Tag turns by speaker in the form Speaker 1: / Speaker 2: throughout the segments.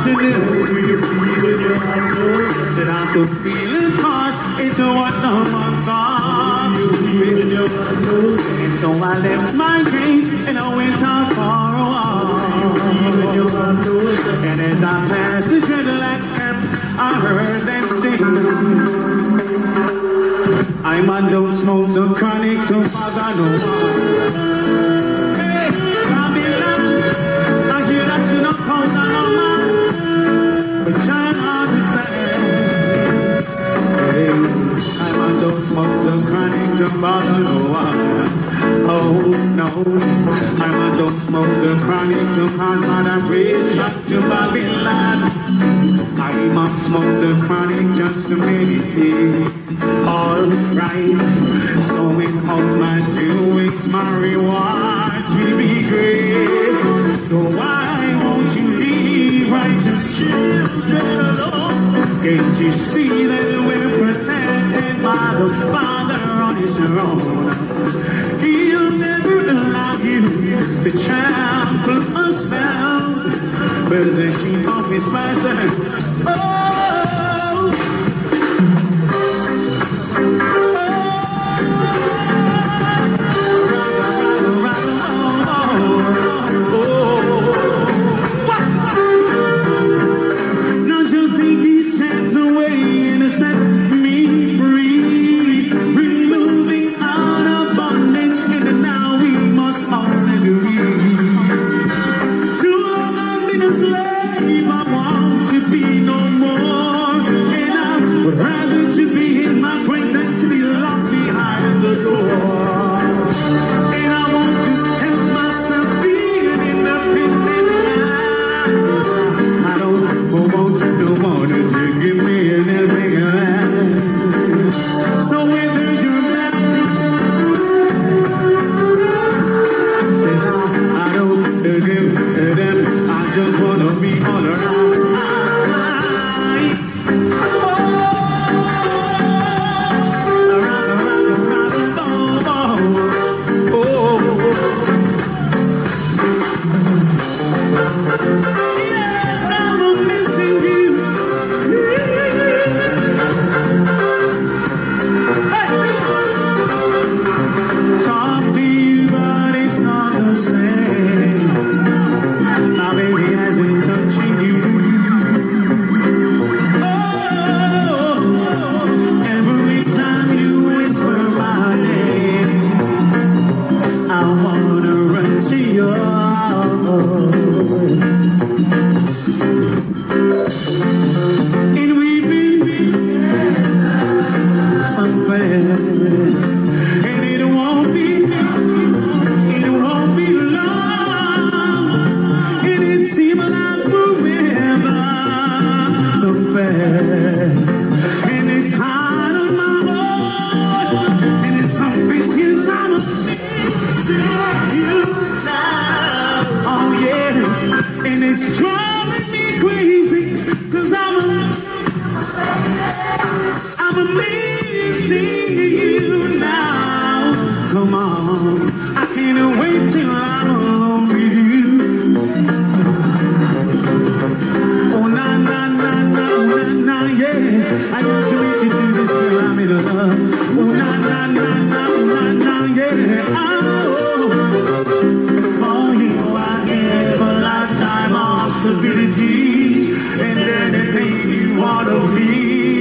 Speaker 1: Said I could feel it cause it's what someone thought. And so I left my dreams and I went out for a walk. And as I passed the dreadlock steps, I heard them sing. I'm on those smokes of chronic to father no one. Hey, Babylon, I hear that you don't call that no man, but I understand. Hey, I'm on those smokes of chronic to father no one. Oh no, I'm on those smokes of chronic to cause not a bridge up to Babylon. I'm on smokes of chronic just to meditate. Alright, so in all my doings, my rewards will be great. So why won't you leave righteous children alone? Can't you see that we're protected by the Father on His throne? He'll never allow you to trample us down, but the sheep of His pasture. Oh, come on, I can't wait till I'm alone with you. Oh, na, na, na, na, na, na, yeah. I can't wait to do this till I'm in love. Oh, na, na, na, na, na, na, yeah. Oh, for you I give a lifetime of stability and anything you want of me.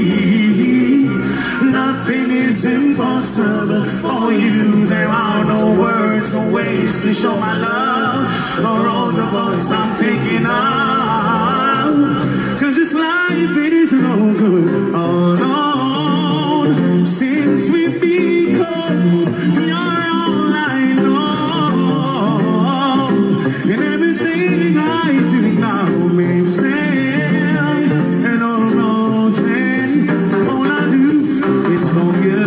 Speaker 1: Nothing is impossible for you. There are no words or ways to show my love for all the votes I'm taking up. Cause this life, it is no good alone. Since we've become, you're all I know. And everything I do now makes sense. And all roads end, all I do is for you.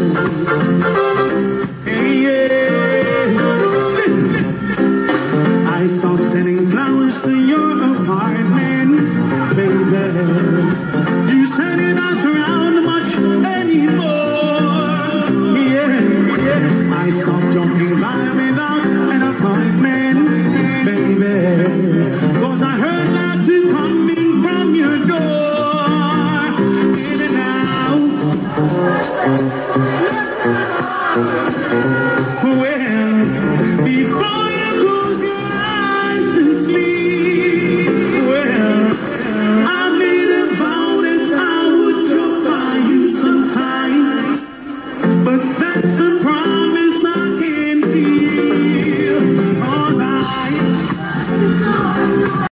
Speaker 1: Hey, yeah. Listen. I stopped sending flowers to your apartment, baby. You send it not around much anymore. Yeah, yeah. I stopped jumping by without an appointment.